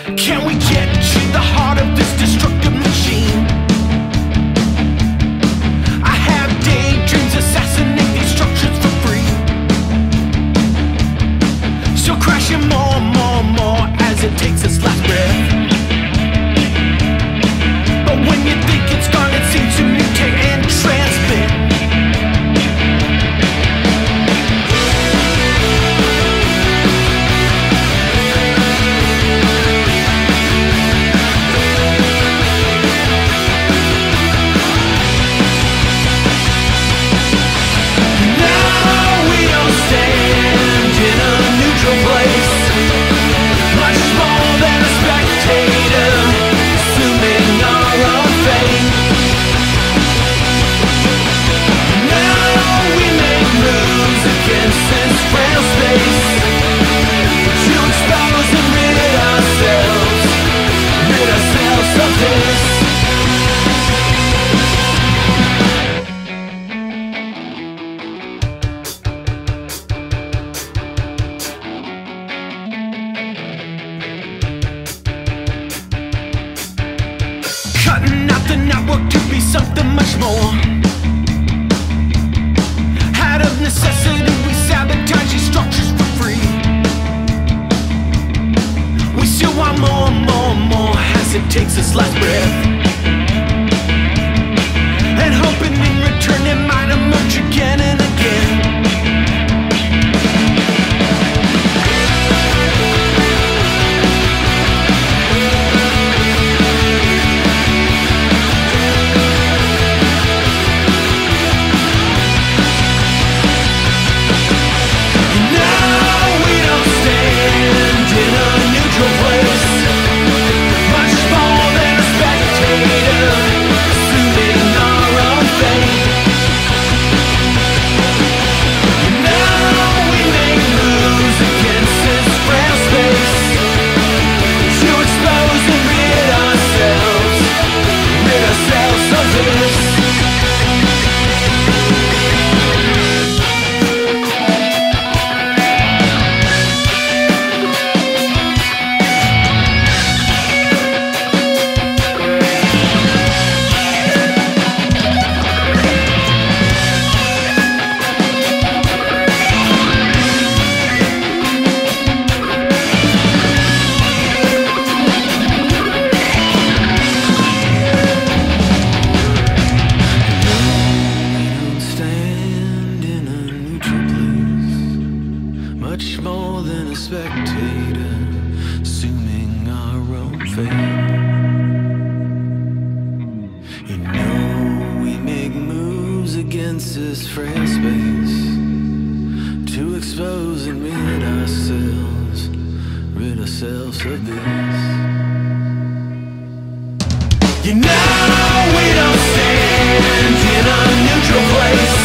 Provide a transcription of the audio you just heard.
Can we get to the heart of this destructive machine? I have daydreams, assassinate these structures for free. Still crashing more and more and more as it takes its last breath. But when you think it's gone, it seems to mutate and transmit. Cutting out the network to be something much more. Out of necessity, we sabotage these structures for free. We still want more and more and more as it takes its last breath. And hoping in return it might emerge again and again. You know we don't stand in a neutral place.